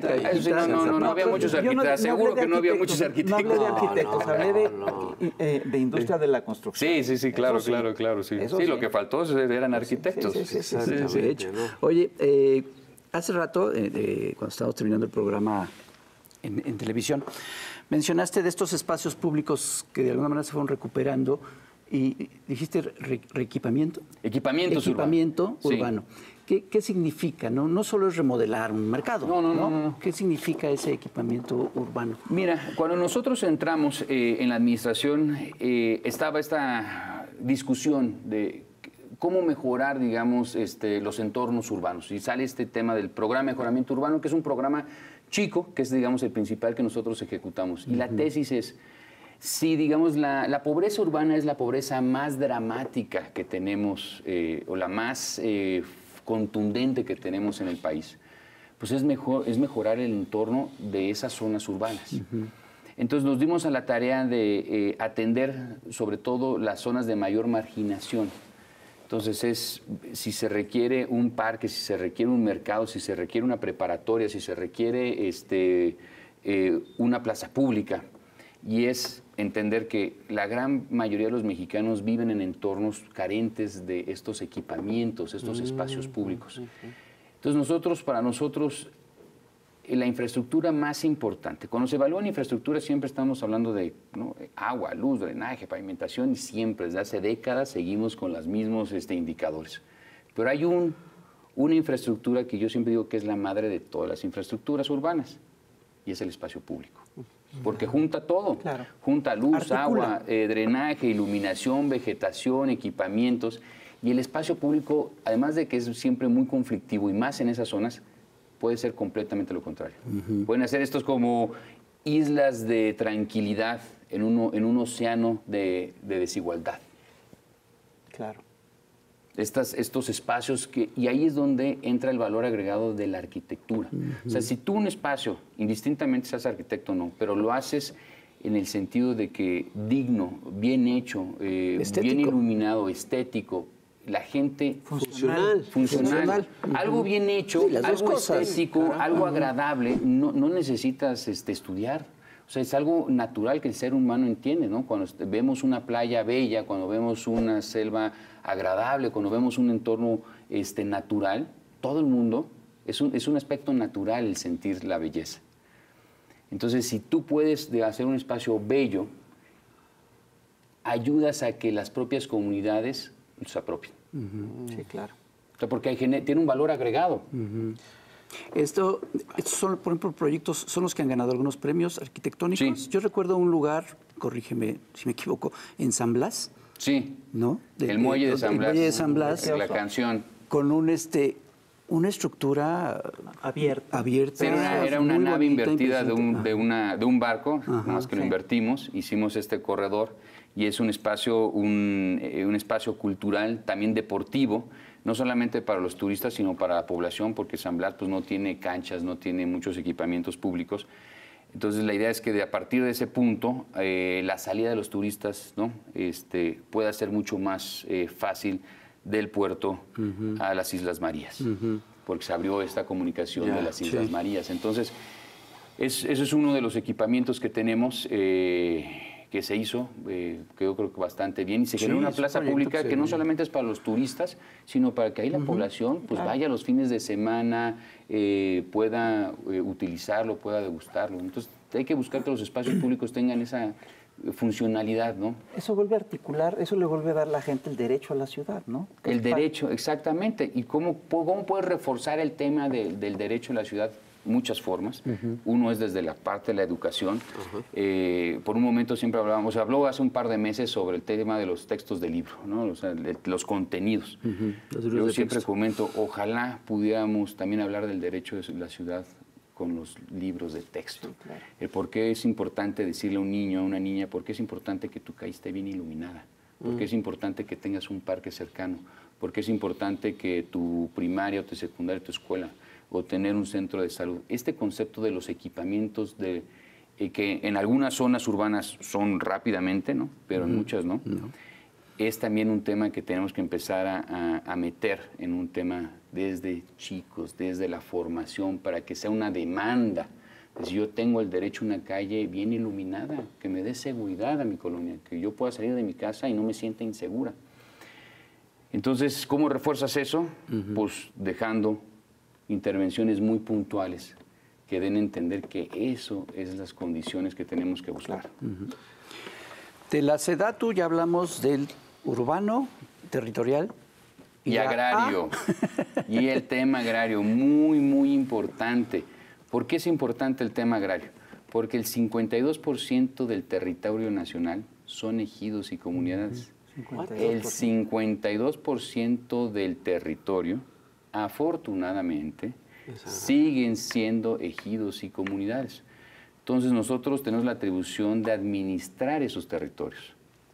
no, no, no, no había muchos arquitectos. Seguro que no había muchos arquitectos. No hablé de arquitectos, hablé de, eh, de industria de la construcción. Sí, sí, sí, claro, sí. claro, claro. Sí, sí, sí, lo que faltó eran arquitectos. Sí, sí, sí, sí, sí, de hecho. Oye, eh, hace rato, eh, eh, cuando estábamos terminando el programa en, en televisión, mencionaste de estos espacios públicos que de alguna manera se fueron recuperando y dijiste re, reequipamiento. Equipamiento Equipamiento urbano. urbano. Sí. ¿Qué, ¿Qué significa? No, no solo es remodelar un mercado. No no, no, no, no. ¿Qué significa ese equipamiento urbano? Mira, cuando nosotros entramos eh, en la administración, eh, estaba esta discusión de cómo mejorar, digamos, este, los entornos urbanos. Y sale este tema del programa de mejoramiento urbano, que es un programa chico, que es, digamos, el principal que nosotros ejecutamos. Y uh-huh. la tesis es, si, digamos, la, la pobreza urbana es la pobreza más dramática que tenemos, eh, o la más eh, contundente que tenemos en el país, pues es, mejor, es mejorar el entorno de esas zonas urbanas. Uh-huh. Entonces nos dimos a la tarea de eh, atender, sobre todo, las zonas de mayor marginación. Entonces es si se requiere un parque, si se requiere un mercado, si se requiere una preparatoria, si se requiere este, eh, una plaza pública. Y es entender que la gran mayoría de los mexicanos viven en entornos carentes de estos equipamientos, estos espacios públicos. Entonces nosotros, para nosotros, la infraestructura más importante. Cuando se evalúa en infraestructura siempre estamos hablando de, ¿no?, agua, luz, drenaje, pavimentación, y siempre, desde hace décadas, seguimos con los mismos este, indicadores. Pero hay un, una infraestructura que yo siempre digo que es la madre de todas las infraestructuras urbanas, y es el espacio público. Porque junta todo, claro. junta luz, Articula. agua, eh, drenaje, iluminación, vegetación, equipamientos, y el espacio público, además de que es siempre muy conflictivo, y más en esas zonas, puede ser completamente lo contrario. Uh-huh. Pueden hacer estos como islas de tranquilidad en, uno, en un océano de, de desigualdad. Claro. Estas, estos espacios, que, y ahí es donde entra el valor agregado de la arquitectura. Uh-huh. O sea, si tú un espacio, indistintamente seas arquitecto o no, pero lo haces en el sentido de que digno, bien hecho, eh, bien iluminado, estético, la gente funcional, funcional, funcional. Uh-huh. algo bien hecho, sí, algo estético, cosas. algo uh-huh. agradable, no, no necesitas este, estudiar. O sea, es algo natural que el ser humano entiende, ¿no? Cuando vemos una playa bella, cuando vemos una selva agradable, cuando vemos un entorno este, natural, todo el mundo, es un, es un aspecto natural el sentir la belleza. Entonces, si tú puedes de hacer un espacio bello, ayudas a que las propias comunidades se apropien. Uh-huh. Sí, claro. O sea, porque hay, tiene un valor agregado. Uh-huh. Esto, estos son, por ejemplo, proyectos, son los que han ganado algunos premios arquitectónicos. Sí. Yo recuerdo un lugar, corrígeme si me equivoco, en San Blas. Sí, ¿no? De, el muelle de San Blas. El muelle de San Blas. La canción. Con un este... una estructura abierta. abierta sí, era una, era una nave bonita, invertida de un, de, una, de un barco, Ajá, nada más que sí. lo invertimos, hicimos este corredor y es un espacio, un, un espacio cultural, también deportivo, no solamente para los turistas, sino para la población, porque San Blas pues, no tiene canchas, no tiene muchos equipamientos públicos. Entonces la idea es que de, a partir de ese punto, eh, la salida de los turistas, ¿no? este, pueda ser mucho más eh, fácil del puerto uh-huh. a las Islas Marías, uh-huh. porque se abrió esta comunicación yeah, de las Islas sí. Marías. Entonces, es, eso es uno de los equipamientos que tenemos, eh, que se hizo, eh, que yo creo que bastante bien, y se generó sí, una plaza pública que, que no solamente es para los turistas, sino para que ahí la uh-huh. población pues claro. vaya los fines de semana, eh, pueda eh, utilizarlo, pueda degustarlo. Entonces, hay que buscar que los espacios públicos tengan esa funcionalidad, ¿no? Eso vuelve a articular, eso le vuelve a dar a la gente el derecho a la ciudad, ¿no? El derecho, exactamente. ¿Y cómo, cómo puedes reforzar el tema de, del derecho a la ciudad? Muchas formas. Uh-huh. Uno es desde la parte de la educación. Uh-huh. eh, por un momento siempre hablábamos, se habló hace un par de meses sobre el tema de los textos de libro, ¿no? O sea, de, los contenidos. Uh-huh. los Yo siempre texto. comento, ojalá pudiéramos también hablar del derecho de la ciudad con los libros de texto. Sí, claro. El por qué es importante decirle a un niño, a una niña, por qué es importante que tu calle esté bien iluminada, por qué mm. es importante que tengas un parque cercano, por qué es importante que tu primaria o tu secundaria, tu escuela, o tener un centro de salud. Este concepto de los equipamientos de, eh, que en algunas zonas urbanas son rápidamente, ¿no? Pero mm. en muchas no. no. Es también un tema que tenemos que empezar a, a, a meter en un tema desde chicos, desde la formación, para que sea una demanda. Pues yo tengo el derecho a una calle bien iluminada, que me dé seguridad a mi colonia, que yo pueda salir de mi casa y no me sienta insegura. Entonces, ¿cómo refuerzas eso? Uh-huh. Pues dejando intervenciones muy puntuales que den a entender que eso es las condiciones que tenemos que buscar. Uh-huh. De la SEDATU ya hablamos del urbano, territorial y, y agrario. Ah. Y el tema agrario, muy, muy importante. ¿Por qué es importante el tema agrario? Porque el cincuenta y dos por ciento del territorio nacional son ejidos y comunidades. cincuenta y dos por ciento. El cincuenta y dos por ciento del territorio, afortunadamente, Exacto. siguen siendo ejidos y comunidades. Entonces nosotros tenemos la atribución de administrar esos territorios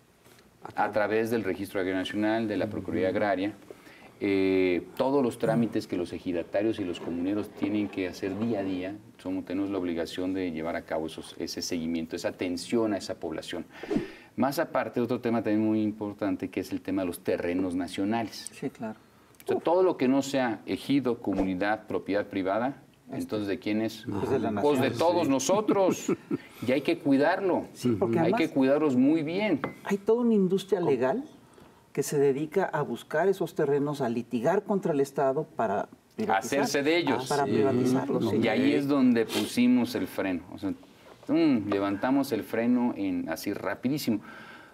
a través del Registro Agrario Nacional, de la Procuraduría Agraria, eh, todos los trámites que los ejidatarios y los comuneros tienen que hacer día a día, somos, tenemos la obligación de llevar a cabo esos, ese seguimiento, esa atención a esa población. Más aparte, otro tema también muy importante que es el tema de los terrenos nacionales. Sí, claro. O sea, todo lo que no sea ejido, comunidad, propiedad privada, entonces, ¿de quién es? Pues de, la pues de todos sí. nosotros. Y hay que cuidarlo. Sí, porque hay que cuidarlos muy bien. Hay toda una industria legal que se dedica a buscar esos terrenos, a litigar contra el Estado para privatizar. Hacerse de ellos. Ah, para sí. privatizarlos. Sí. Y ahí es donde pusimos el freno. O sea, um, levantamos el freno en, así rapidísimo.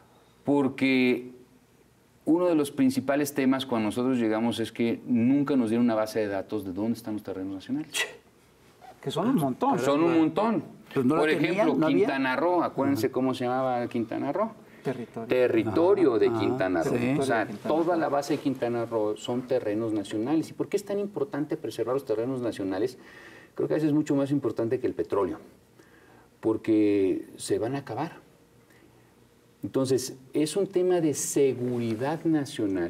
Porque uno de los principales temas cuando nosotros llegamos es que nunca nos dieron una base de datos de dónde están los terrenos nacionales. Que son un montón. Son un montón. Pues no Por tenían, ejemplo, ¿no Quintana Roo, acuérdense uh-huh. cómo se llamaba Quintana Roo. Territorio. Territorio ah, de ah, Quintana Roo. Sí. O sea, toda la base de Quintana Roo son terrenos nacionales. ¿Y por qué es tan importante preservar los terrenos nacionales? Creo que a veces es mucho más importante que el petróleo, porque se van a acabar. Entonces, es un tema de seguridad nacional,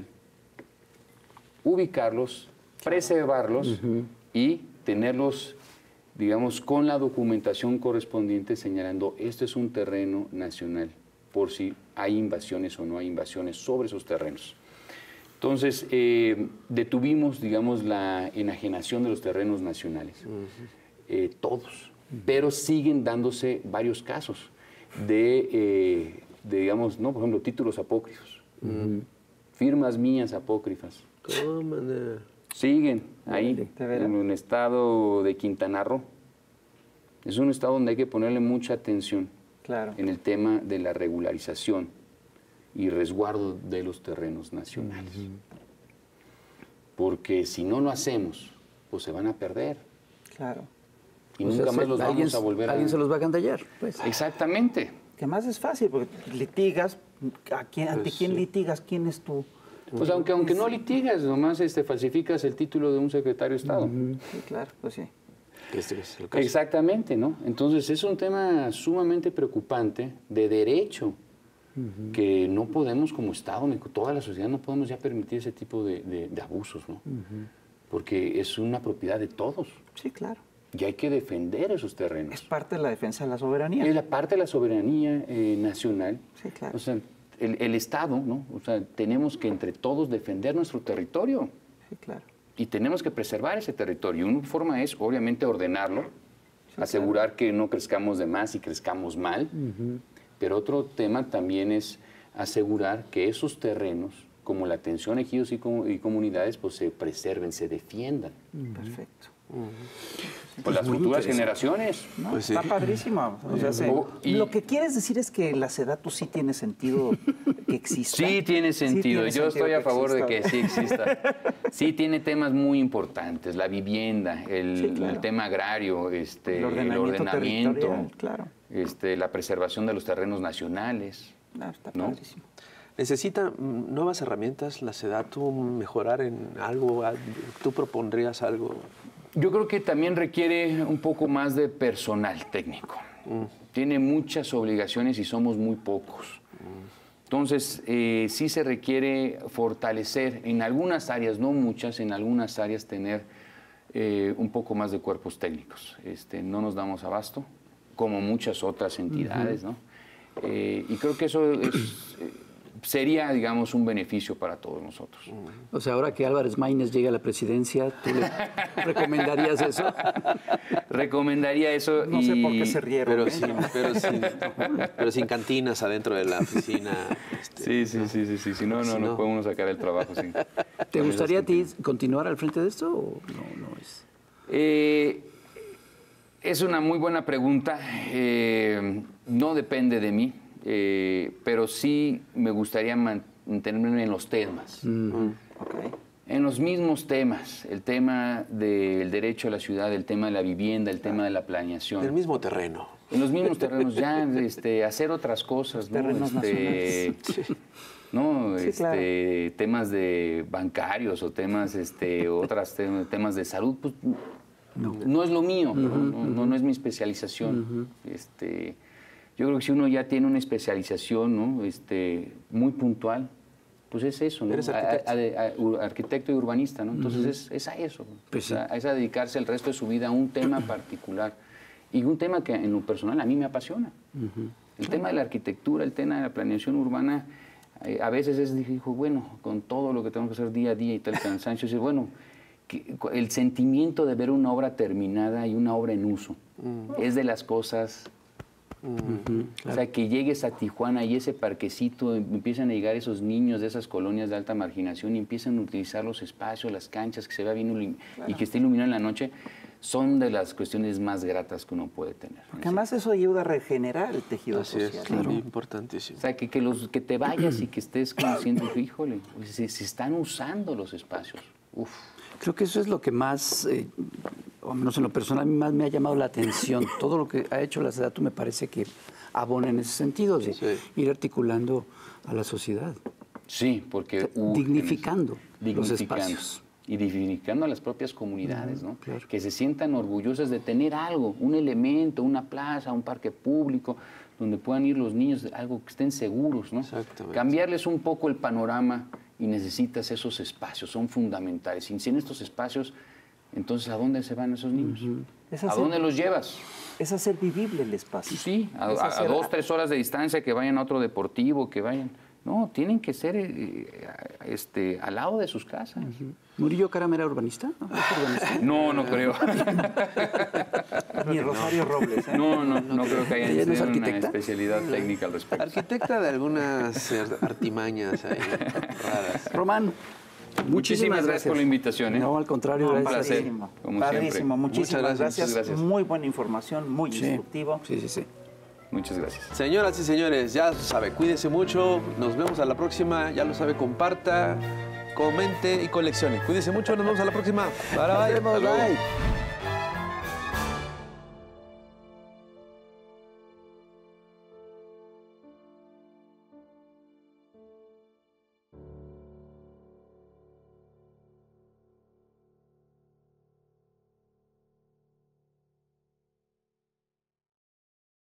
ubicarlos, preservarlos uh-huh. y tenerlos, digamos, con la documentación correspondiente señalando, este es un terreno nacional, por si hay invasiones o no hay invasiones sobre esos terrenos. Entonces, eh, detuvimos, digamos, la enajenación de los terrenos nacionales, uh-huh. eh, todos, uh-huh. pero siguen dándose varios casos de... Eh, de, digamos, ¿no? Por ejemplo, títulos apócrifos, uh-huh. firmas mías apócrifas. ¿Cómo manera? Siguen ahí, en el estado de Quintana Roo. Es un estado donde hay que ponerle mucha atención Claro. en el tema de la regularización y resguardo de los terrenos nacionales. Porque si no lo hacemos, pues se van a perder. Claro. Y O sea, nunca más se- los alguien, vamos a volver a... Alguien se los va a gandallar, pues. Exactamente. Que más es fácil, porque litigas, ¿a quién, ¿ante quién litigas? ¿Quién es tú? Pues aunque, aunque no litigas, nomás este, falsificas el título de un secretario de Estado. Sí, claro, pues sí. Este es el caso. Exactamente, ¿no? Entonces es un tema sumamente preocupante de derecho, que no podemos como Estado, toda la sociedad no podemos ya permitir ese tipo de, de- de abusos, ¿no? Porque es una propiedad de todos Sí, claro. y hay que defender esos terrenos. Es parte de la defensa de la soberanía. Es la parte de la soberanía eh, nacional. Sí, claro. O sea, el, el Estado, ¿no? O sea, tenemos que entre todos defender nuestro territorio Sí, claro. y tenemos que preservar ese territorio. Una forma es, obviamente, ordenarlo, asegurar que no crezcamos de más y crezcamos mal. Pero otro tema también es asegurar que esos terrenos, como la atención a ejidos y, comu- y comunidades, pues se preserven, se defiendan Perfecto. por las futuras generaciones. No, Pues sí. está padrísimo. O sea, se- Oh, y- lo que quieres decir es que la SEDATU sí tiene sentido que exista. Sí tiene Sí sentido. tiene Yo sentido estoy a favor de que exista. sí exista. Sí tiene temas muy importantes, la vivienda, el, Sí, claro. el tema agrario, este, El el ordenamiento ordenamiento, territorial, claro. este, la preservación de los terrenos nacionales. No, está ¿no? padrísimo. ¿Necesita mm, nuevas herramientas la SEDATU, mejorar en algo? Al- ¿Tú propondrías algo? Yo creo que también requiere un poco más de personal técnico. Tiene muchas obligaciones y somos muy pocos. Entonces, eh, sí se requiere fortalecer en algunas áreas, no muchas, en algunas áreas tener eh, un poco más de cuerpos técnicos. Este, no nos damos abasto, como muchas otras entidades, ¿no? Eh, y creo que eso es, eh, sería, digamos, un beneficio para todos nosotros. O sea, ahora que Álvarez Maínez llegue a la presidencia, ¿tú le recomendarías eso? Recomendaría eso. No sé por y- qué se rieron. Pero ¿eh? sin, pero, sin, pero sin cantinas adentro de la oficina. este, Sí, sí, sí, sí, sí. Si no, no, Si no no. podemos sacar el trabajo sin... ¿Te gustaría a ti continuar al frente de esto o no, no es? Eh, es una muy buena pregunta. Eh, no depende de mí, eh, pero sí me gustaría mantenerme en los temas. Ok. En los mismos temas, el tema del derecho a la ciudad, el tema de la vivienda, el tema de la planeación. en el mismo terreno. En los mismos terrenos, ya este, hacer otras cosas, ¿no? terrenos Este, ¿no? Sí, claro. Este, temas de bancarios o temas, este, otras tem- temas de salud, pues no, es lo mío, ¿no? No, no, no es mi especialización. Este, yo creo que si uno ya tiene una especialización, ¿no? Este, muy puntual, pues es eso, ¿no? Eres A- arquitecto. a- a- a- ur- arquitecto y urbanista, ¿no? Entonces es, es a eso, Pues o sea, es a dedicarse el resto de su vida a un tema particular y un tema que en lo personal a mí me apasiona. El tema de la arquitectura, el tema de la planeación urbana, eh, a veces es, dijo, bueno, con todo lo que tenemos que hacer día a día y tal cansancio, es bueno, que- el sentimiento de ver una obra terminada y una obra en uso es de las cosas. O sea, que llegues a Tijuana y ese parquecito, empiezan a llegar esos niños de esas colonias de alta marginación y empiezan a utilizar los espacios, las canchas, que se vea bien ilu- y que esté iluminado en la noche, son de las cuestiones más gratas que uno puede tener. Porque además eso ayuda a regenerar el tejido Así es, social. claro. Importantísimo. O sea, que, que, los, que te vayas y que estés consciente, híjole, se, se están usando los espacios. Uf. Creo que eso es lo que más, eh, o menos en lo personal, a mí más me ha llamado la atención. Todo lo que ha hecho la SEDATU me parece que abona en ese sentido, de Sí. ir articulando a la sociedad, Sí, porque... urgen dignificando eso. los Dignificando. espacios. Y dignificando a las propias comunidades, ¿no? claro. Que se sientan orgullosas de tener algo, un elemento, una plaza, un parque público, donde puedan ir los niños, algo que estén seguros, ¿no? Exactamente. Cambiarles un poco el panorama y necesitas esos espacios, son fundamentales. Y sin estos espacios, entonces, ¿a dónde se van esos niños? Es ¿A hacer- dónde los llevas? Es hacer vivible el espacio. Sí, a, Es a- a hacer- dos, tres horas de distancia, que vayan a otro deportivo, que vayan... No, tienen que ser eh, este, al lado de sus casas. ¿Murillo Caram era urbanista? ¿No? ¿Es urbanista? No, no creo. Ni Rosario Robles. ¿eh? No, no, no creo que haya ¿Ella no es tenido una arquitecta? especialidad técnica al respecto. Arquitecta de algunas eh, artimañas ahí raras. Román, Muchísimas gracias por la invitación. ¿eh? No, al contrario, No, gracias. padrísimo, como padrísimo. siempre. Muchísimas Muchas gracias, gracias. muchas gracias. Muy buena información, muy Sí, instructivo. sí, sí, sí. Muchas gracias. Señoras y señores, ya sabe, cuídense mucho. Nos vemos a la próxima. Ya lo sabe, comparta, comente y coleccione. Cuídense mucho. Nos vemos a la próxima. Bye, bye. Nos vemos, bye.